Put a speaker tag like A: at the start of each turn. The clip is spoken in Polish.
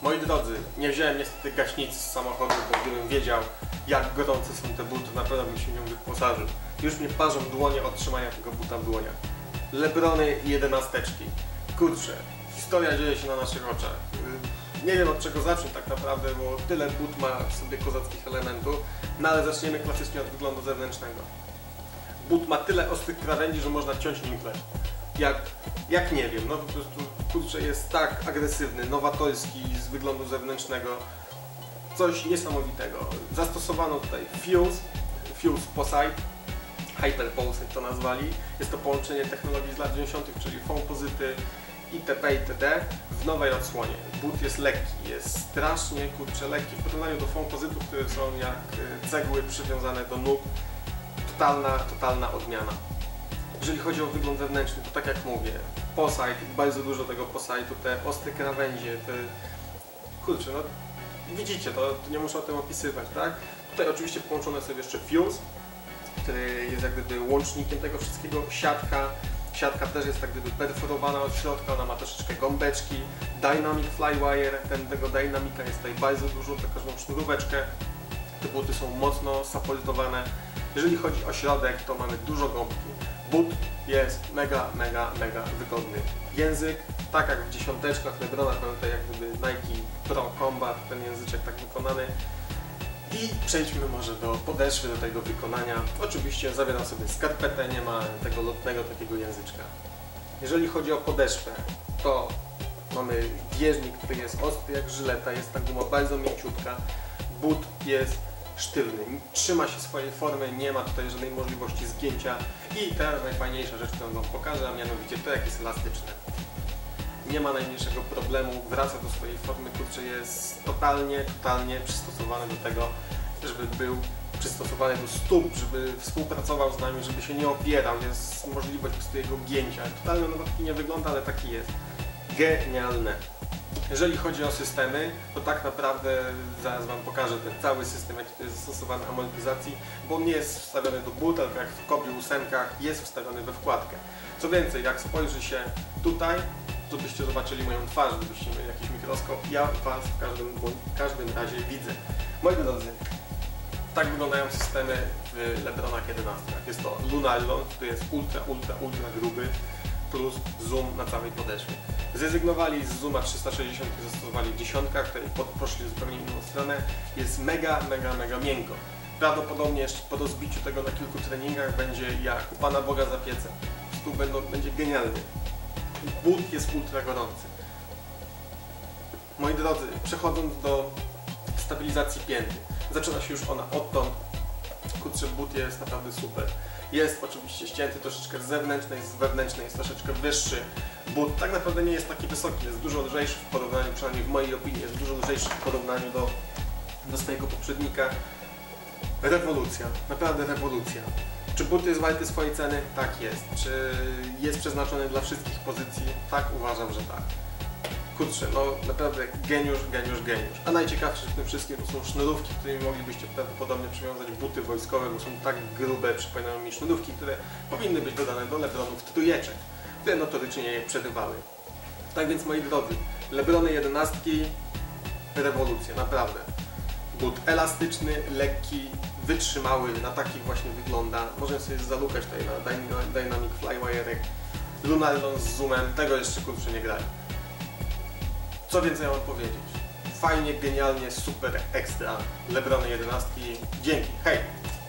A: Moi drodzy, nie wziąłem niestety gaśnicy z samochodu, bo gdybym wiedział, jak gorące są te buty, na pewno bym się w nią wyposażył. Już mnie parzą dłonie od trzymania tego buta w dłoniach. Lebrony 11. Kurczę, historia dzieje się na naszych oczach. Nie wiem, od czego zacznę tak naprawdę, bo tyle but ma w sobie kozackich elementów, no ale zaczniemy klasycznie od wyglądu zewnętrznego. But ma tyle ostrych krawędzi, że można ciąć nim chleb. Jak nie wiem, no po prostu kurczę jest tak agresywny, nowatorski z wyglądu zewnętrznego. Coś niesamowitego. Zastosowano tutaj Fuse Posite, Hyper Pulsate to nazwali. Jest to połączenie technologii z lat 90., czyli Foamposity itp. itd. w nowej odsłonie. But jest lekki, jest strasznie kurczę lekki w porównaniu do Foampositów, które są jak cegły przywiązane do nóg. Totalna odmiana. Jeżeli chodzi o wygląd zewnętrzny, to tak jak mówię, Posite, bardzo dużo tego Posite'u, te ostre krawędzie, te... Kurczę, no widzicie, to nie muszę o tym opisywać, tak? Tutaj oczywiście połączone są jeszcze Fuse, który jest jak gdyby łącznikiem tego wszystkiego, siatka też jest jak gdyby perforowana od środka, ona ma troszeczkę gąbeczki, Dynamic Flywire, tego dynamika jest tutaj bardzo dużo, za każdą sznuróweczkę, te buty są mocno supportowane. Jeżeli chodzi o środek, to mamy dużo gąbki. But jest mega wygodny. Język, tak jak w dziesiąteczkach Lebronach, mamy tutaj jak gdyby Nike Pro Combat, ten języczek tak wykonany. I przejdźmy może do podeszwy, do tego wykonania. Oczywiście zawiera sobie skarpetę, nie ma tego lotnego takiego języczka. Jeżeli chodzi o podeszwę, to mamy bieżnik, który jest ostry jak żyleta, jest ta guma bardzo mięciutka. But jest sztywny, trzyma się swojej formy, nie ma tutaj żadnej możliwości zgięcia. I teraz najfajniejsza rzecz, którą Wam pokażę, a mianowicie to, jak jest elastyczny. Nie ma najmniejszego problemu, wraca do swojej formy, kurczę, jest totalnie przystosowany do tego, żeby był przystosowany do stóp, żeby współpracował z nami, żeby się nie opierał, jest możliwość po prostu jego gięcia. Totalnie no taki nie wygląda, ale taki jest. Genialne. Jeżeli chodzi o systemy, to tak naprawdę zaraz Wam pokażę ten cały system, jaki to jest zastosowany amortyzacji, bo on nie jest wstawiony do buta, tylko jak w Kobi 8 jest wstawiony we wkładkę. Co więcej, jak spojrzy się tutaj, to byście zobaczyli moją twarz, gdybyście mieli jakiś mikroskop, ja Was w każdym razie widzę. Moi drodzy, tak wyglądają systemy w Lebronach 11. Jest to Lunarlon, który jest ultra gruby, plus zoom na całej podeszwie. Zrezygnowali z zooma 360 i zastosowali dziesiątka, której poszli zupełnie inną stronę. Jest mega miękko. Prawdopodobnie jeszcze po rozbiciu tego na kilku treningach będzie jak u Pana Boga za piecem. Tu będzie genialnie. But jest ultra gorący. Moi drodzy, przechodząc do stabilizacji pięty. Zaczyna się już ona odtąd. Kurczę, but jest naprawdę super. Jest oczywiście ścięty troszeczkę z zewnętrznej, z wewnętrznej jest troszeczkę wyższy. But tak naprawdę nie jest taki wysoki, jest dużo lżejszy w porównaniu, przynajmniej w mojej opinii, jest dużo lżejszy w porównaniu do swojego poprzednika. Rewolucja, naprawdę rewolucja. Czy but jest warty swojej ceny? Tak jest. Czy jest przeznaczony dla wszystkich pozycji? Tak, uważam, że tak. Kurczę, no naprawdę geniusz. A najciekawsze w tym wszystkim to są sznurówki, którymi moglibyście prawdopodobnie przywiązać buty wojskowe, bo są tak grube, przypominają mi sznurówki, które powinny być dodane do Lebronów trójeczek, które notorycznie je przerywały. Tak więc moi drodzy, Lebrony 11, rewolucja, naprawdę. But elastyczny, lekki, wytrzymały, na takich właśnie wygląda. Możemy sobie zalukać tutaj na Dynamic Flywire, Lunarlon z zoomem, tego jeszcze kurczę nie grali. Co więcej mam powiedzieć? Fajnie, genialnie, super, ekstra. Lebrony 11. Dzięki, hej!